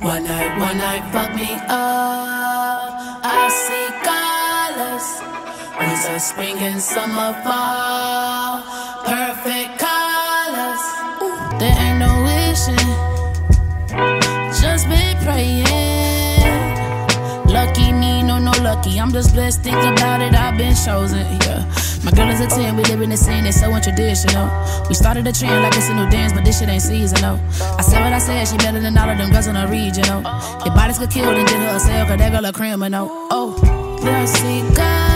One night, fuck me up. I see colors. Winter, spring, and summer, fall. Perfect colors. There ain't no wishing. Just been praying. Lucky me, no lucky. I'm just blessed, think about it, I've been chosen, yeah. My girl is a 10, we live in the scene, it's so untraditional. We started a trend like it's a new dance, but this shit ain't seasonal. I said what I said, she better than all of them girls in the region, Your bodies could kill, then get her a sale, cause that girl a criminal. Oh, let's see God.